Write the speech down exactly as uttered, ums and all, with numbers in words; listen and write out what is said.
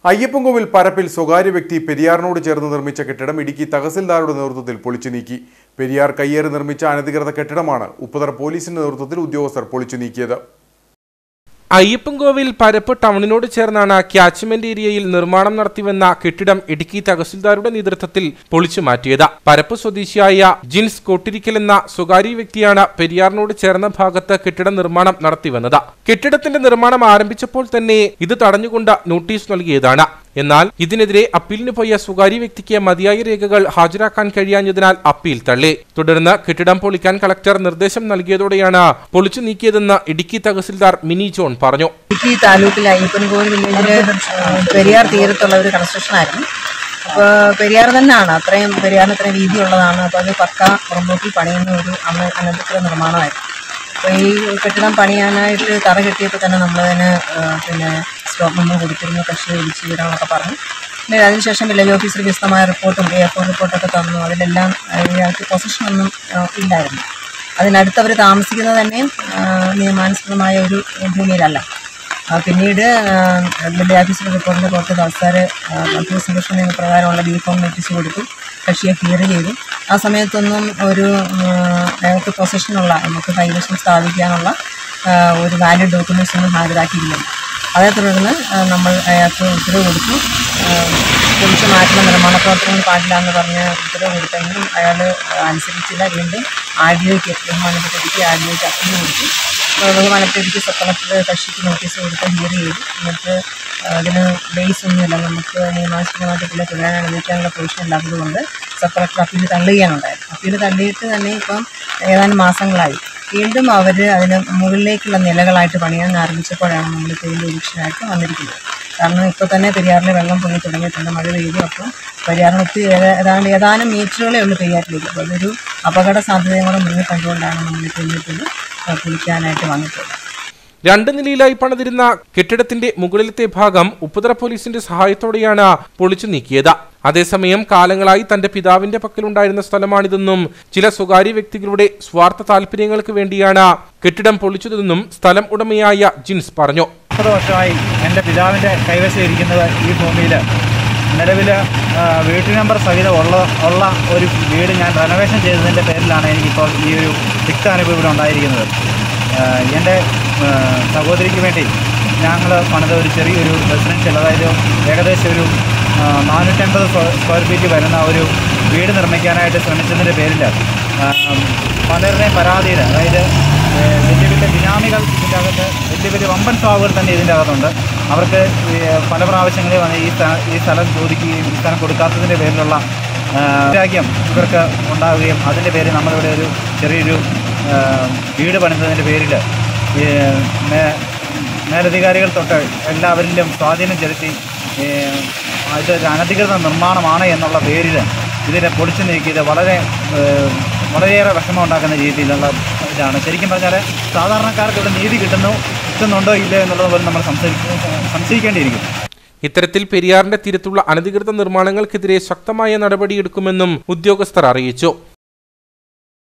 അയ്യപ്പൻകോവിൽ പരപ്പിൽ സ്വകാര്യ വ്യക്തി പെരിയാറിനോട് ചേർന്ന് നിർമ്മിച്ച കെട്ടിടം ഇടുക്കി തഹസിൽദാരുടെ നേതൃത്വത്തിൽ പൊളിച്ചു നീക്കി. പെരിയാർ കയ്യേറി നിർമ്മിച്ച അനധികൃത കെട്ടിടമാണ് ഉപ്പുതറ പോലീസിന്റെ നേതൃത്വത്തിൽ ഉദ്യോഗസ്ഥർ പൊളിച്ചു നീക്കിയത്. അയ്യപ്പൻകോവിൽ പരപ്പ് ടൗണിനോട് ചേർന്നാണ് ക്യാച്ച്മെന്റ് ഏരിയയിൽ നിർമ്മാണം നടത്തിവന്ന കെട്ടിടം ഇടുക്കി തഹസിൽദാരുടെ നേതൃത്വത്തിൽ പൊളിച്ചു മാറ്റിയത്. പരപ്പ് സ്വദേശിയായ ജിൻസ് കൊട്ടിരിക്കൽ എന്ന സ്വകാര്യ വ്യക്തിയാണ് പെരിയാറിനോട് ചേർന്ന ഭാഗത്ത് കെട്ടിട നിർമ്മാണം നടത്തിവന്നത്. കെട്ടിടത്തിന്റെ നിർമ്മാണം ആരംഭിച്ചപ്പോൾ തന്നെ ഇത് തടഞ്ഞുകൊണ്ട് നോട്ടീസ് നൽകിയതാണ്. എന്നാൽ ഇതിനെതിരെ അപ്പീലിന് പോയ സ്വകാര്യ വ്യക്തിക്ക് മതിയായ രേഖകൾ ഹാജരാക്കാൻ കഴിയാഞ്ഞതിനാൽ അപ്പീൽ തള്ളി. തുടർന്ന് കെട്ടിടം പൊളിക്കാൻ കളക്ടർ നിർദ്ദേശം നൽകിയതോടെയാണ് പൊളിച്ചു നീക്കിയതെന്ന് ഇടുക്കി തഹസിൽദാർ മിനി ജോൺ പറഞ്ഞു. ഇടുക്കി താലൂക്കിലെ അയ്യപ്പൻകോവിൽ വില്ലേജിലെ പെരിയാർ തീരത്തുള്ള ഒരു കൺസ്ട്രക്ഷൻ ആയിരുന്നു. അപ്പോൾ പെരിയാർ തന്നെയാണ്, അത്രയും പെരിയാറിന് അത്രയും വീതിയുള്ളതാണ്. അപ്പോൾ അത് പക്ക പുറമ്പോക്കിൽ പണിയുന്ന ഒരു അന്ന് അനധികൃത നിർമ്മാണമായിരുന്നു. അപ്പോൾ ഈ കെട്ടിടം പണിയാനായിട്ട് തറ കെട്ടിയപ്പോൾ തന്നെ നമ്മളതിന് പിന്നെ സ്റ്റോപ്പ് നമ്പർ കൊടുത്തിരുന്നു, കക്ഷി ഒഴിച്ച് വിവരങ്ങളൊക്കെ പറഞ്ഞു. പിന്നെ അതിനുശേഷം വില്ലേജ് ഓഫീസർ വിശദമായ റിപ്പോർട്ടും എ എഫ് ഒ റിപ്പോർട്ടൊക്കെ തന്നു. അതിലെല്ലാം അയാൾക്ക് പൊസിഷനൊന്നും ഇല്ലായിരുന്നു. അതിനടുത്ത് അവർ താമസിക്കുന്നത് തന്നെ നിയമാനുസൃതമായ ഒരു ഭൂമിയിലല്ല. പിന്നീട് വില്ലേജ് ഓഫീസർ റിപ്പോർട്ടിൻ്റെ പുറത്ത് തഹസിൽദാർ ഭൂ സംരക്ഷണ നിയമപ്രകാരമുള്ള ബി ഫോം നോട്ടീസ് കൊടുത്തു, കക്ഷിയെ ക്ലിയർ ചെയ്തു. ആ സമയത്തൊന്നും ഒരു അയാൾക്ക് പൊസിഷനുള്ള നമുക്ക് കൈവശം സ്ഥാപിക്കാനുള്ള ഒരു വാലിഡ് ഡോക്യുമെൻറ്റ്സ് ഒന്നും ഹാജരാക്കിയില്ല. അതേ തുടർന്ന് നമ്മൾ അയാൾക്ക് ഉത്തരവ് കൊടുത്തു, പൊളിച്ചു മാറ്റുന്ന നിർമ്മാണ പ്രവർത്തനങ്ങൾ പാടില്ല എന്ന് പറഞ്ഞ് ഉത്തരവ് കൊടുത്തെങ്കിലും അയാൾ അനുസരിച്ചില്ല. വീണ്ടും ആർ ഡി ഒക്ക് ബഹുമാനപ്പെട്ട ആർ ഡി ഒക്ക് അപ്പീൽ കൊടുത്തു. ബഹുമാനപ്പെട്ട സബ് കളക്ടർ കക്ഷിക്ക് നോട്ടീസ് കൊടുത്ത് ഹിയർ ചെയ്തു. എന്നിട്ട് അതിന് ബേസ് ഒന്നുമില്ല, നമുക്ക് നിയമാനുസൃതമായിട്ട് പിന്നെ തുടരാൻ അനുവദിക്കാനുള്ള പ്രൊവിഷൻ ഇല്ലാത്തത് കൊണ്ട് സബ് കളക്ടർ അപ്പീൽ തള്ളുകയാണുണ്ടായത്. അപ്പീൽ തള്ളിയിട്ട് തന്നെ ഇപ്പം ഏതാനും മാസങ്ങളായി വീണ്ടും അവർ അതിന് മുകളിലേക്കുള്ള നിലകളായിട്ട് പണിയാൻ ആരംഭിച്ചപ്പോഴാണ് നമ്മൾ ഇതിൻ്റെ നിരീക്ഷണമായിട്ട് വന്നിരിക്കുന്നത്. കാരണം ഇപ്പോൾ തന്നെ പെരിയാറിലെ വെള്ളം പൊങ്ങി തുടങ്ങിയിട്ടുണ്ട്, മഴ പെയ്തു. അപ്പം പെരിയാറിന് ഒത്തിരി ഏതാണ്ട് ഏതാനും മീറ്ററുകളേ ഉള്ളൂ പെരിയാറിലേക്ക്. അപ്പോൾ അതൊരു അപകട സാധ്യതയും കൂടെ മുന്നിൽ കണ്ടുകൊണ്ടാണ് നമ്മൾ ഇപ്പോൾ കുളിക്കാനായിട്ട് വന്നിട്ടുള്ളത്. രണ്ട് നിലയിലായി പണിതിരുന്ന കെട്ടിടത്തിന്റെ മുകളിലത്തെ ഭാഗം ഉപ്പുതറ പോലീസിന്റെ സഹായത്തോടെയാണ് പൊളിച്ചു നീക്കിയത്. അതേസമയം കാലങ്ങളായി തന്റെ പിതാവിന്റെ പക്കലുണ്ടായിരുന്ന സ്ഥലമാണിതെന്നും ചില സ്വകാര്യ വ്യക്തികളുടെ സ്വാർത്ഥ താല്പര്യങ്ങൾക്ക് വേണ്ടിയാണ് കെട്ടിടം പൊളിച്ചതെന്നും സ്ഥലം ഉടമയായ ജിൻസ് പറഞ്ഞു. മുപ്പത് വർഷമായി എൻ്റെ പിതാവിൻ്റെ കൈവശം ഇരിക്കുന്നത് ഈ ഭൂമിയിൽ. നിലവിൽ വീട്ടു നമ്പർ സഹിതം ഉള്ള ഉള്ള ഒരു വീട് ഞാൻ റെനോവേഷൻ ചെയ്തതിൻ്റെ പേരിലാണ് എനിക്കിപ്പോൾ ഈ ഒരു തിക്താനുഭവം ഇവിടെ ഉണ്ടായിരിക്കുന്നത്. എൻ്റെ സഹോദരിക്ക് വേണ്ടി ഞങ്ങൾ പണിത ഒരു ചെറിയൊരു റെസിഡൻഷ്യൽ, അതായത് ഏകദേശം ഒരു നാനൂറ്റമ്പത് സ്ക്വയർ ഫീറ്റ് വരുന്ന ഒരു വീട് നിർമ്മിക്കാനായിട്ട് ശ്രമിച്ചതിൻ്റെ പേരിൽ പലരുടെയും പരാതിയിൽ, അതായത് വലിയ വലിയ ബിനാമികൾ ഇതിൻ്റെ അകത്ത്, വലിയ വലിയ വമ്പൻ സ്വാവുകൾ തന്നെ ഇതിൻ്റെ അകത്തുണ്ട്. അവർക്ക് പല പ്രാവശ്യങ്ങളിൽ വന്ന് ഈ സ്ഥലം ഈ സ്ഥലം ചോദിക്കുകയും ഈ സ്ഥലം കൊടുക്കാത്തതിൻ്റെ പേരിലുള്ള വൈരാഗ്യം ഇവർക്ക് ഉണ്ടാവുകയും അതിൻ്റെ പേരിൽ നമ്മളിവിടെ ഒരു ചെറിയൊരു വീട് പണിതതിൻ്റെ പേരിൽ മേലധികാരികൾ തൊട്ട് എല്ലാവരിലും സ്വാധീനം ചെലുത്തി ഇതൊരു അനധികൃത നിർമ്മാണമാണ് എന്നുള്ള പേരിൽ ഇതിനെ പൊളിച്ചു നീക്കിയത് വളരെ വളരെയേറെ വിഷമം ഉണ്ടാക്കുന്ന രീതിയിലുള്ള ഇതാണ്. ശരിക്കും പറഞ്ഞാൽ സാധാരണക്കാർക്ക് ഇവിടെ നീതി കിട്ടുന്നു കിട്ടുന്നുണ്ടോ ഇല്ലയോ എന്നുള്ളത് പോലും നമ്മൾ സംശയിക്കേണ്ടിയിരിക്കും. ഇത്തരത്തിൽ പെരിയാറിന്റെ തീരത്തുള്ള അനധികൃത നിർമ്മാണങ്ങൾക്കെതിരെ ശക്തമായ നടപടിയെടുക്കുമെന്നും ഉദ്യോഗസ്ഥർ അറിയിച്ചു.